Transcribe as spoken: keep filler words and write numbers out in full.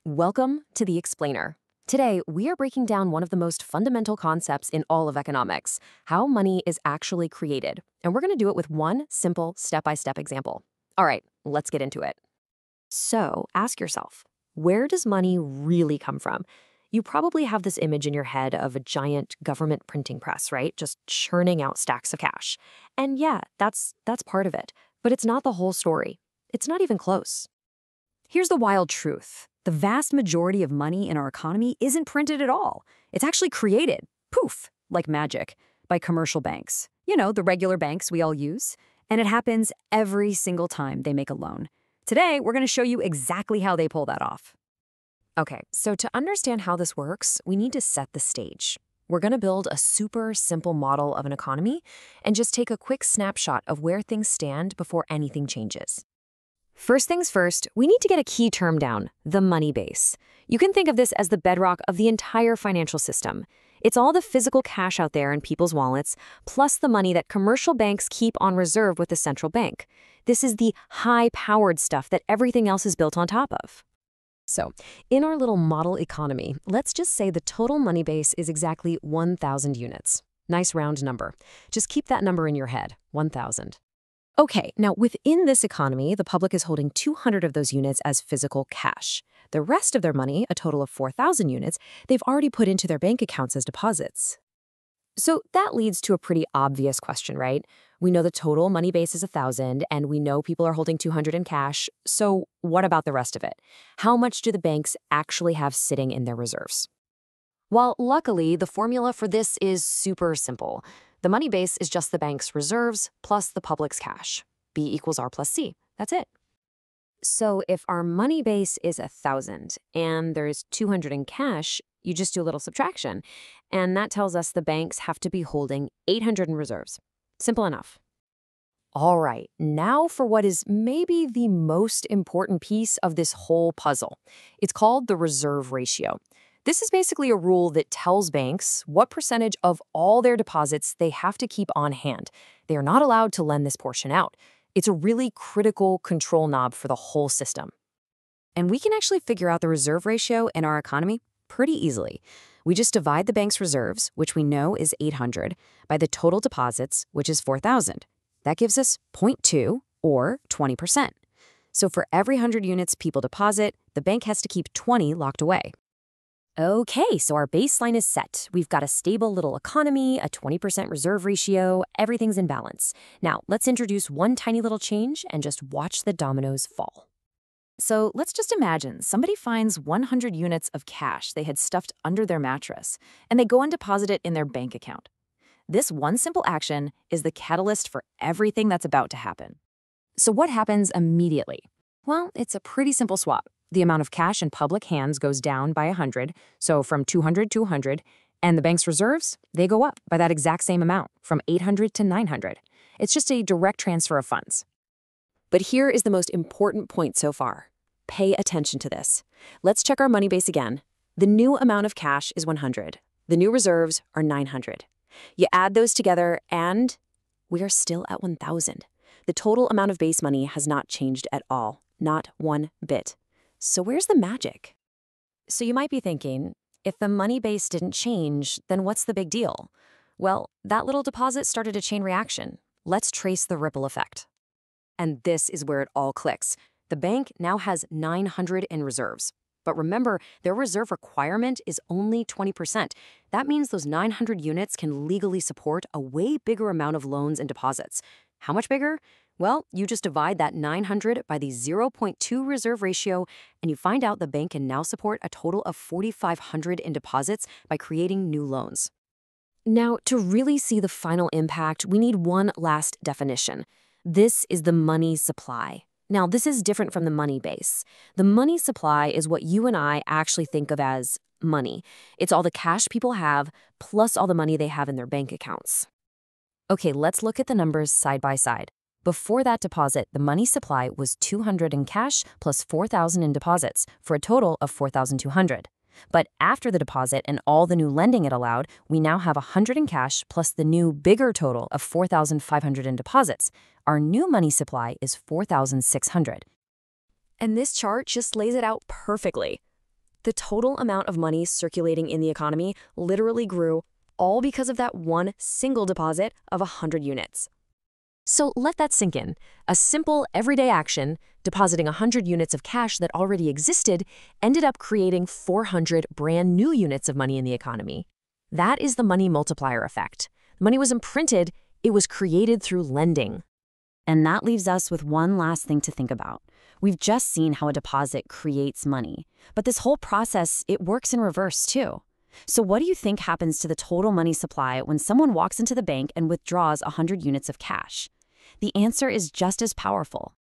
Welcome to The Explainer. Today, we are breaking down one of the most fundamental concepts in all of economics, how money is actually created. And we're going to do it with one simple step-by-step example. All right, let's get into it. So, ask yourself, where does money really come from? You probably have this image in your head of a giant government printing press, right? Just churning out stacks of cash. And yeah, that's that's part of it, but it's not the whole story. It's not even close. Here's the wild truth. The vast majority of money in our economy isn't printed at all. It's actually created, poof, like magic, by commercial banks. You know, the regular banks we all use. And it happens every single time they make a loan. Today, we're going to show you exactly how they pull that off. Okay, so to understand how this works, we need to set the stage. We're going to build a super simple model of an economy and just take a quick snapshot of where things stand before anything changes. First things first, we need to get a key term down, the money base. You can think of this as the bedrock of the entire financial system. It's all the physical cash out there in people's wallets, plus the money that commercial banks keep on reserve with the central bank. This is the high-powered stuff that everything else is built on top of. So, in our little model economy, let's just say the total money base is exactly one thousand units. Nice round number. Just keep that number in your head, one thousand. Okay, now within this economy, the public is holding two hundred of those units as physical cash. The rest of their money, a total of four thousand units, they've already put into their bank accounts as deposits. So that leads to a pretty obvious question, right? We know the total money base is one thousand, and we know people are holding two hundred in cash. So what about the rest of it? How much do the banks actually have sitting in their reserves? Well, luckily, the formula for this is super simple. The money base is just the bank's reserves plus the public's cash. B equals R plus C. That's it. So if our money base is one thousand and there's two hundred in cash, you just do a little subtraction. And that tells us the banks have to be holding eight hundred in reserves. Simple enough. All right, now for what is maybe the most important piece of this whole puzzle. It's called the reserve ratio. This is basically a rule that tells banks what percentage of all their deposits they have to keep on hand. They are not allowed to lend this portion out. It's a really critical control knob for the whole system. And we can actually figure out the reserve ratio in our economy pretty easily. We just divide the bank's reserves, which we know is eight hundred, by the total deposits, which is four thousand. That gives us zero point two, or twenty percent. So for every one hundred units people deposit, the bank has to keep twenty locked away. Okay, so our baseline is set. We've got a stable little economy, a twenty percent reserve ratio, everything's in balance. Now, let's introduce one tiny little change and just watch the dominoes fall. So let's just imagine somebody finds one hundred units of cash they had stuffed under their mattress, and they go and deposit it in their bank account. This one simple action is the catalyst for everything that's about to happen. So what happens immediately? Well, it's a pretty simple swap. The amount of cash in public hands goes down by one hundred, so from two hundred to one hundred, and the bank's reserves, they go up by that exact same amount, from eight hundred to nine hundred. It's just a direct transfer of funds. But here is the most important point so far. Pay attention to this. Let's check our money base again. The new amount of cash is one hundred. The new reserves are nine hundred. You add those together, and we are still at one thousand. The total amount of base money has not changed at all, not one bit. So where's the magic? So you might be thinking, if the money base didn't change, then what's the big deal? Well, that little deposit started a chain reaction. Let's trace the ripple effect. And this is where it all clicks. The bank now has nine hundred in reserves. But remember, their reserve requirement is only twenty percent. That means those nine hundred units can legally support a way bigger amount of loans and deposits. How much bigger? Well, you just divide that nine hundred by the zero point two reserve ratio, and you find out the bank can now support a total of four thousand five hundred in deposits by creating new loans. Now, to really see the final impact, we need one last definition. This is the money supply. Now, this is different from the money base. The money supply is what you and I actually think of as money. It's all the cash people have, plus all the money they have in their bank accounts. Okay, let's look at the numbers side by side. Before that deposit, the money supply was two hundred in cash plus four thousand in deposits, for a total of four thousand two hundred. But after the deposit and all the new lending it allowed, we now have one hundred in cash plus the new bigger total of four thousand five hundred in deposits. Our new money supply is four thousand six hundred. And this chart just lays it out perfectly. The total amount of money circulating in the economy literally grew, all because of that one single deposit of one hundred units. So let that sink in. A simple, everyday action, depositing one hundred units of cash that already existed, ended up creating four hundred brand new units of money in the economy. That is the money multiplier effect. Money wasn't printed, it was created through lending. And that leaves us with one last thing to think about. We've just seen how a deposit creates money, but this whole process, it works in reverse too. So what do you think happens to the total money supply when someone walks into the bank and withdraws one hundred units of cash? The answer is just as powerful.